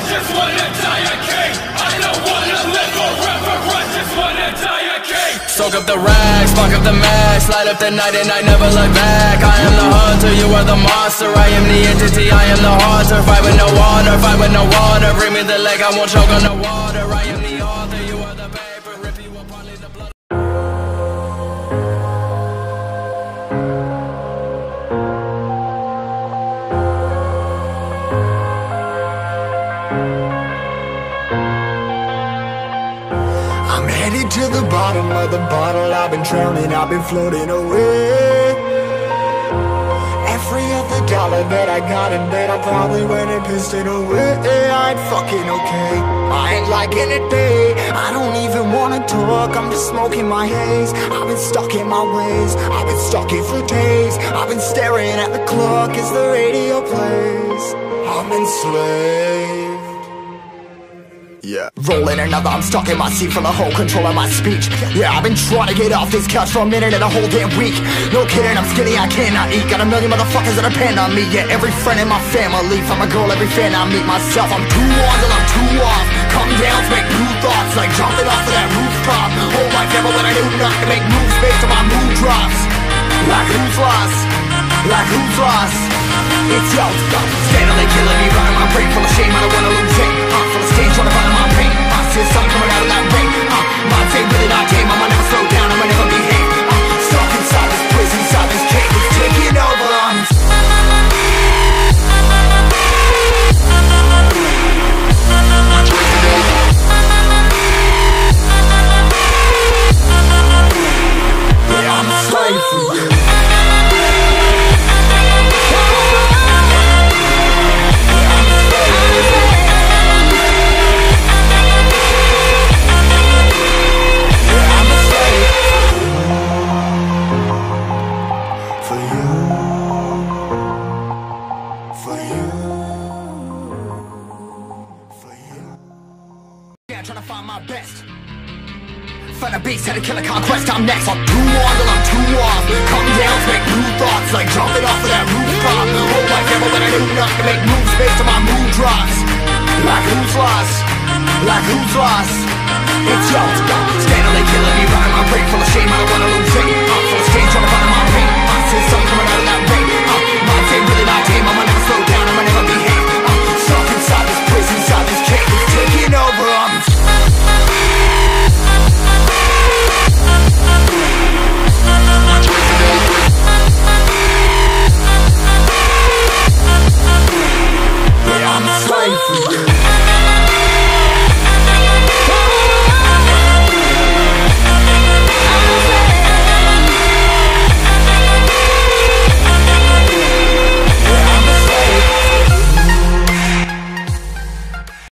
just wanna die a king. I don't wanna live forever, I just wanna die a king. Soak up the rags, spark up the max, light up the night and I never look back. I am the hunter, you are the monster. I am the entity, I am the haunter. Fight with no water, fight with no water. Bring me the leg, I won't choke on the water. I am the author, you are the paper. Rip you apart, leave the blood. I'm headed to the bottom of the bottle. I've been drowning, I've been floating away. Every other dollar that I got in bed, I probably went and pissed it away. I ain't fucking okay, I ain't liking it, babe. I don't even wanna talk, I'm just smoking my haze. I've been stuck in my ways, I've been stuck here for days. I've been staring at the clock as the radio plays. I'm enslaved. Yeah, rolling another, I'm stuck in my seat for the whole control of my speech. Yeah, I've been trying to get off this couch for a minute and a whole damn week. No kidding, I'm skinny, I cannot eat. Got a million motherfuckers that depend on me. Yeah, every friend in my family. From a girl, every fan I meet myself. I'm too on till I'm too off. Come down to make new thoughts, like jumping off of that rooftop. Whole life never when I do nothing to make moves based on my mood drops. Like who's lost? Like who's lost? It's yo, steadily killing me, running my brain full of shame. I don't wanna lose it. Full of stage, trying to find my pain. See the sun coming out of that rain. My day really not tame. I'ma never slow down, I'ma never behave. Stuck inside this prison, inside this cage. It's taking over. Yeah, I'm a slave for you. Trying to find my best. Find a beast, had to kill a conquest. I'm next. I'm too on till I'm too off. Come down to make new thoughts, like jumping off of that rooftop. Whole life never when I do nothing to make moves based on my mood drops. Like who's lost? Like who's lost? It's yo, steadily killing me, running my brain full of shame. I don't wanna lose.